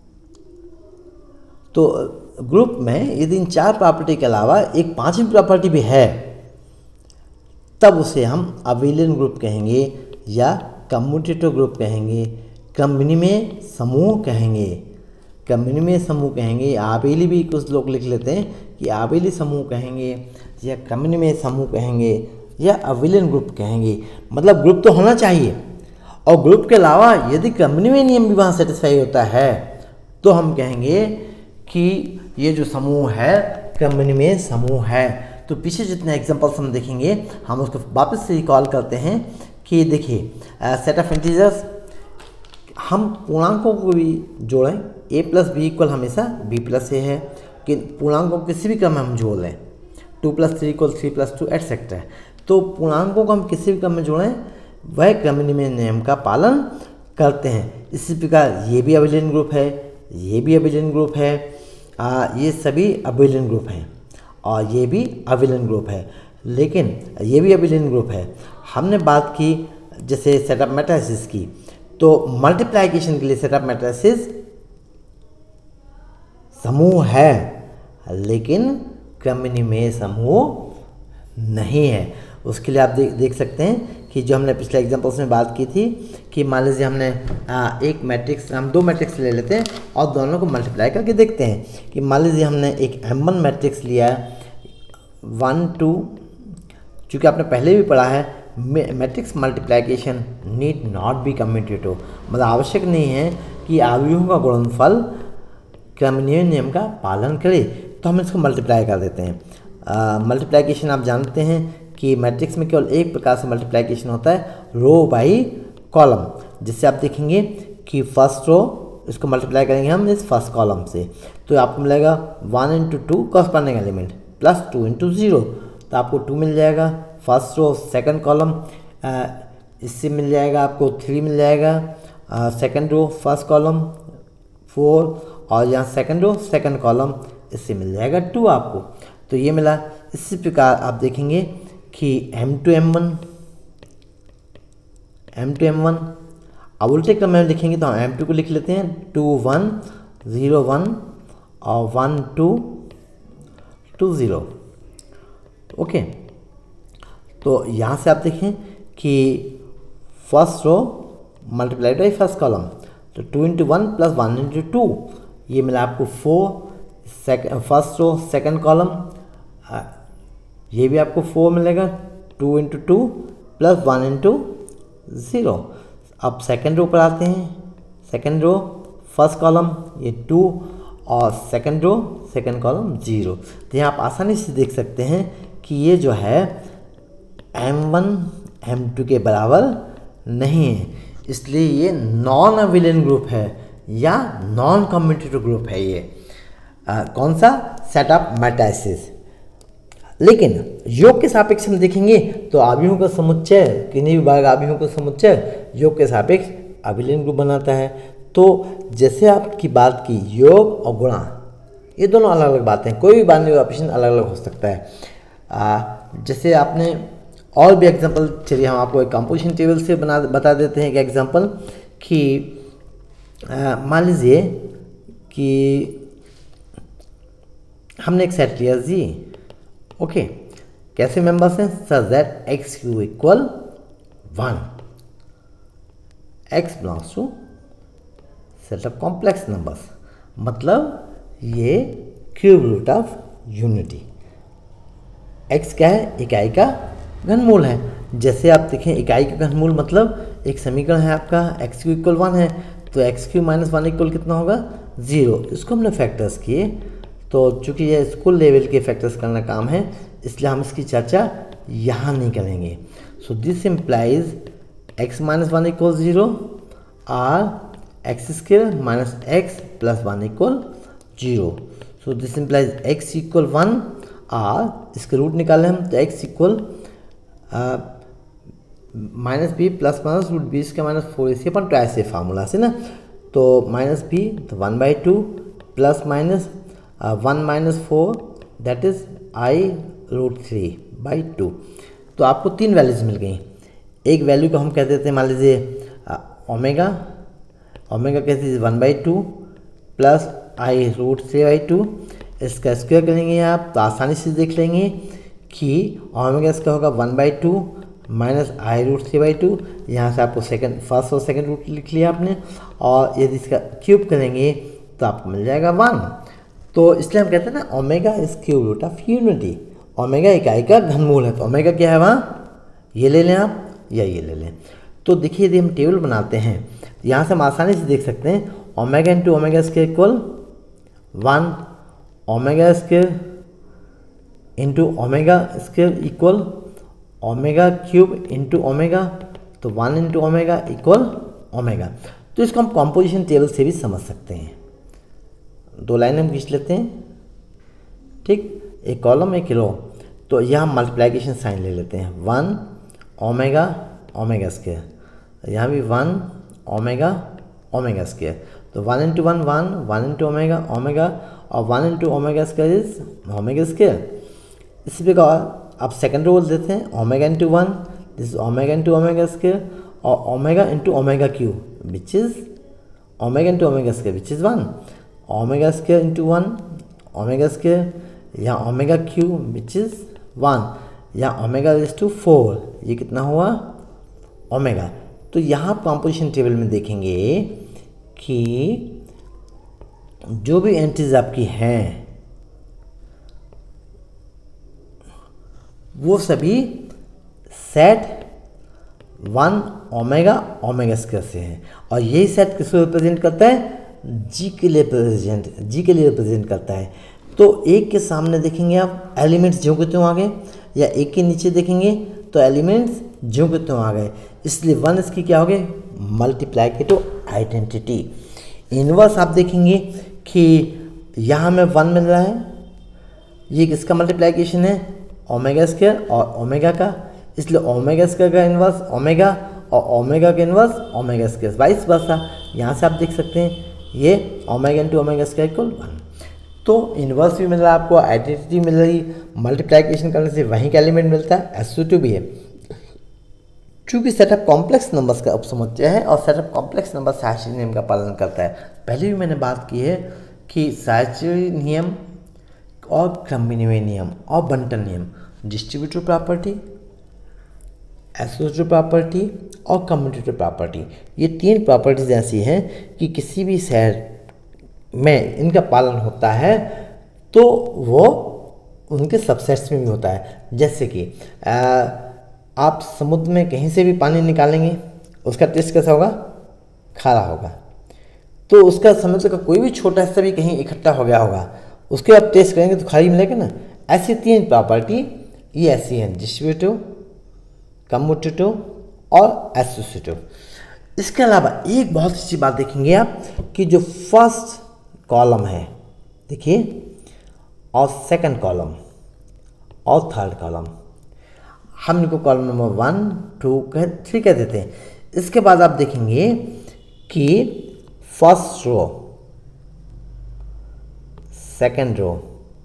तो ग्रुप में यदि इन 4 प्रॉपर्टी के अलावा एक 5वीं प्रॉपर्टी भी है तब उसे हम अबेलियन ग्रुप कहेंगे या कम्यूटेटिव ग्रुप कहेंगे, कम्युनिमेय समूह कहेंगे, कम्युनिमेय समूह कहेंगे। आबेली भी कुछ लोग लिख लेते हैं कि आबेली समूह कहेंगे या कम्युनिमेय समूह कहेंगे या अबेलियन ग्रुप कहेंगे। मतलब ग्रुप तो होना चाहिए और ग्रुप के अलावा यदि कम्युनिमेय नियम भी वहाँ सेटिस्फाई होता है तो हम कहेंगे कि ये जो समूह है कम्युनिमेय समूह है। तो पीछे जितने एग्जांपल्स हम देखेंगे हम उसको वापस से रिकॉल करते हैं कि देखिए सेट ऑफ इंटीजर्स, हम पूर्णांकों को भी जोड़ें, a प्लस बी इक्वल हमेशा b प्लस ए है कि पूर्णांकों को किसी भी क्रम में हम जोड़ लें, 2 + 3 = 3 + 2 एटसेट्रा। तो पूर्णांकों को हम किसी भी क्रम में जोड़ें वह कम्युनिमेय नियम का पालन करते हैं। इसी प्रकार ये भी अबेलियन ग्रुप है, ये भी अबेलियन ग्रुप है, ये सभी अबेलियन ग्रुप हैं और ये भी अबेलियन ग्रुप है, लेकिन ये भी अबेलियन ग्रुप है। हमने बात की जैसे सेटअप मैट्रिसेस की, तो मल्टीप्लिकेशन के लिए सेटअप मैट्रिसेस समूह है लेकिन कम्युनिमेय समूह नहीं है। उसके लिए आप देख सकते हैं कि जो हमने पिछले एग्जांपल्स में बात की थी कि मान लीजिए हमने एक मैट्रिक्स, हम दो मैट्रिक्स ले लेते हैं और दोनों को मल्टीप्लाई करके देखते हैं कि मान लीजिए हमने एक M1 मैट्रिक्स लिया है 1 2, चूँकि आपने पहले भी पढ़ा है matrix multiplication need not be commutative, मतलब आवश्यक नहीं है कि अवयवों का गुणनफल क्रमनीय नियम का पालन करे, तो हम इसको मल्टीप्लाई कर देते हैं। मल्टीप्लिकेशन आप जानते हैं कि मैट्रिक्स में केवल एक प्रकार से मल्टीप्लिकेशन होता है, रो बाई कॉलम, जिससे आप देखेंगे कि फर्स्ट रो इसको मल्टीप्लाई करेंगे हम इस फर्स्ट कॉलम से, तो आपको मिलेगा 1 into 2 corresponding element plus 2 into 0, तो आपको 2 मिल जाएगा। फर्स्ट रो सेकंड कॉलम इससे मिल जाएगा आपको 3 मिल जाएगा, सेकंड रो फर्स्ट कॉलम 4, और यहाँ सेकंड रो सेकंड कॉलम इससे मिल जाएगा 2 आपको, तो ये मिला। इसी प्रकार आप देखेंगे कि M2 M1 अब उल्टे क्रम में लिखेंगे तो हम M2 को लिख लेते हैं 2 1 0 1 और 1 2 2 0। ओके, तो यहाँ से आप देखें कि first row multiplied by first column, तो 2 इंटू 1 प्लस 1 इंटू 2, ये मिला आपको 4। फर्स्ट रो सेकंड कॉलम, ये भी आपको 4 मिलेगा, 2 इंटू 2 प्लस 1 इंटू 0। अब सेकंड रो पर आते हैं, सेकंड रो फर्स्ट कॉलम ये 2 और सेकंड रो सेकंड कॉलम 0, तो यहाँ आप आसानी से देख सकते हैं कि ये जो है M1 M2 के बराबर नहीं है, इसलिए ये नॉन अविलियन ग्रुप है या नॉन कम्यूटेटिव ग्रुप है। ये कौन सा? Set of matrices. लेकिन योग के सापेक्ष हम देखेंगे तो अवयवों का समुच्चय, किन्हीं भी वर्ग अवयवों का समुच्चय योग के सापेक्ष अभिलयन ग्रुप बनाता है। तो जैसे आपकी बात की योग और गुणा, ये दोनों अलग अलग बातें हैं, कोई भी बाइनरी ऑपरेशन अलग अलग हो सकता है। जैसे आपने और भी एग्जांपल, चलिए हम आपको एक कंपोजिशन टेबल से बता देते हैं एक एग्जांपल कि मान लीजिए कि हमने एक सेट लिया जी, ओके, कैसे मेंबर्स हैं? Such that x cube equal 1, x belongs to set of complex numbers, मतलब ये cube root of unity. X क्या है? इकाई का घनमूल है। जैसे आप देखें इकाई का घनमूल मतलब एक समीकरण है आपका एक्स क्यू इक्वल 1 है, तो एक्स क्यू माइनस 1 इक्वल कितना होगा? 0। इसको हमने फैक्टर्स किए, तो चूंकि ये स्कूल लेवल के फैक्टर्स करना काम है, इसलिए हम इसकी चर्चा यहाँ नहीं करेंगे। So this implies x minus 1 equal 0 और x square minus x plus 1 equal 0। So this implies x equal 1 और इसके रूट निकाले हम, तो x equal minus B plus minus root B इसका माइनस 4 इसी अपन ट्राइस से फार्मूला से ना, तो माइनस बी तो 1/2 plus minus 1 minus 4 that is i root 3/2। तो आपको 3 वैल्यूज मिल गई। एक वैल्यू को हम कह देते हैं, मान लीजिए ओमेगा, ओमेगा कहते हैं 1/2 प्लस आई रूट 3/2, इसका स्क्वायर करेंगे आप तो आसानी से देख लेंगे कि ओमेगा इसका होगा 1/2 माइनस आई रूट 3/2। यहाँ से आपको सेकंड, फर्स्ट और सेकंड रूट लिख लिया आपने, और यदि इसका क्यूब करेंगे तो आपको मिल जाएगा 1। तो इसलिए हम कहते हैं ना omega is cube root of unity. Omega इकाई का घनमूल है, तो ओमेगा क्या है वहाँ, ये ले लें आप या ये ले लें। तो देखिए यदि हम टेबल बनाते हैं, यहाँ से हम आसानी से देख सकते हैं omega into omega square equal 1, omega square into omega square equal omega cube into omega, तो 1 इंटू ओमेगा इक्वल ओमेगा। तो इसको हम कॉम्पोजिशन टेबल से भी समझ सकते हैं। 2 लाइन हम खींच लेते हैं, ठीक, एक कॉलम एक रो, तो यहाँ हम मल्टीप्लिकेशन साइन ले लेते हैं, 1 ओमेगा ओमेगा स्क्वायर, यहाँ भी 1 ओमेगा ओमेगा स्क्वायर, तो 1 इंटू 1 1 इंटू ओमेगा ओमेगा, और 1 into omega square is omega square. इसी प्रकार आप सेकंड रो बोल देते हैं omega into 1, this is omega into omega square, और omega into omega cube which is omega into omega square which is 1, omega square into 1 omega square, यहाँ omega cube which is 1, यहाँ omega raise to 4, ये कितना हुआ omega. तो यहाँ composition table में देखेंगे कि जो भी एंट्रीज आपकी हैं वो सभी सेट 1 ओमेगा ओमेगा स्क्वायर से हैं, और यही सेट किसको रिप्रेजेंट करता है? जी के लिए रिप्रेजेंट करता है। तो एक के सामने देखेंगे आप एलिमेंट्स ज्यों के त्यों आ गए, या एक के नीचे देखेंगे तो एलिमेंट्स ज्यों के त्यों आ गए, इसलिए 1 इसकी क्या हो गए? Multiplicative identity. इनवर्स आप देखेंगे कि यहाँ में 1 मिल रहा है, ये किसका मल्टीप्लिकेशन है? ओमेगा स्क्वायर और ओमेगा का, इसलिए ओमेगा स्क्वायर का इन्वर्स ओमेगा और ओमेगा का inverse omega square, vice versa. यहाँ से आप देख सकते हैं ये omega into omega square equal 1। तो इन्वर्स भी मिल रहा है आपको, आइडेंटिटी मिल रही, मल्टीप्लिकेशन करने से वहीं का एलिमेंट मिलता है, SO2 भी है। चूँकि सेटअप कॉम्प्लेक्स नंबर्स का उपसमुच्चय है और सेटअप कॉम्प्लेक्स नंबर साइक्लिक नियम का पालन करता है। पहले भी मैंने बात की है कि साइक्लिक नियम और क्रम विनिमय नियम और बंटन नियम, डिस्ट्रीब्यूटिव प्रॉपर्टी, एसोसिएटिव प्रॉपर्टी और कम्यूटेटिव प्रॉपर्टी, ये 3 प्रॉपर्टीज ऐसी हैं कि किसी भी सेट में इनका पालन होता है तो वो उनके सबसेट्स में भी होता है। जैसे कि आप समुद्र में कहीं से भी पानी निकालेंगे, उसका टेस्ट कैसा होगा? खारा होगा। तो उसका समुद्र का कोई भी छोटा हिस्सा भी कहीं इकट्ठा हो गया होगा, उसके बाद टेस्ट करेंगे तो खारी मिलेगा ना। ऐसी 3 प्रॉपर्टी ये ऐसी हैं, डिस्ट्रीब्यूटिव, कम्यूटेटिव और एसोसिएटिव। इसके अलावा एक बहुत अच्छी बात देखेंगे आप कि जो फर्स्ट कॉलम है देखिए, और सेकंड कॉलम और थर्ड कॉलम, हम इनको कॉलम नंबर 1, 2, 3 कह देते हैं। इसके बाद आप देखेंगे कि फर्स्ट रो, सेकंड रो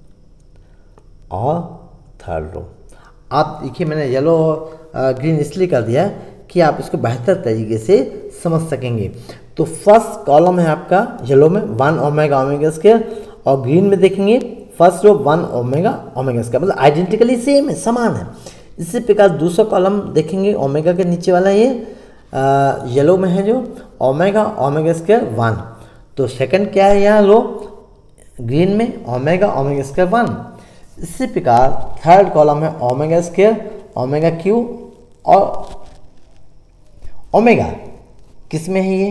और थर्ड रो। आप देखिए मैंने येलो ग्रीन इसलिए कर दिया कि आप इसको बेहतर तरीके से समझ सकेंगे। तो फर्स्ट कॉलम है आपका येलो में 1 ओमेगा ओमेगा स्क्वायर, और ग्रीन में देखेंगे first row 1 omega omega square, मतलब आइडेंटिकली सेम है, समान है। इसी प्रकार दूसरा कॉलम देखेंगे ओमेगा के नीचे वाला ये येलो में है जो ओमेगा ओमेगा स्क्वायर 1। तो सेकंड क्या है यहाँ रो ग्रीन में? Omega omega square 1। इसी प्रकार थर्ड कॉलम है ओमेगा स्क्वायर ओमेगा क्यू, और ओमेगा किस में है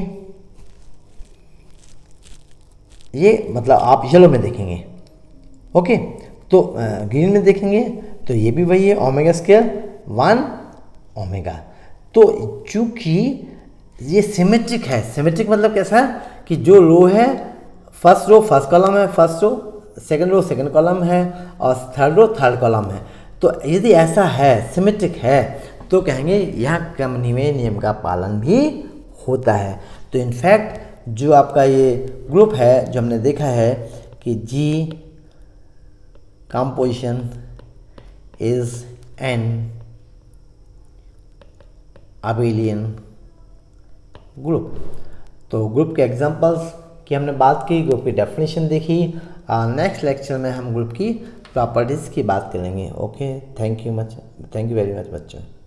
ये मतलब आप येलो में देखेंगे। ओके, तो ग्रीन में देखेंगे तो ये भी वही है, ओमेगा स्क्वायर 1 ओमेगा। तो चूंकि ये सिमेट्रिक है, सिमेट्रिक मतलब कैसा है कि जो रो है फर्स्ट रो फर्स्ट कॉलम है, first row second row second column है, और थर्ड रो थर्ड कॉलम है। तो यदि ऐसा है, सिमेट्रिक है, तो कहेंगे यहाँ क्रमनिवय नियम का पालन भी होता है। तो इनफैक्ट जो आपका ये ग्रुप है जो हमने देखा है कि G composition is an abelian group. तो ग्रुप के एग्जांपल्स की हमने बात की, ग्रुप की डेफिनेशन देखी। नेक्स्ट लेक्चर में हम ग्रुप की प्रॉपर्टीज़ की बात करेंगे। Okay, thank you very much बच्चों।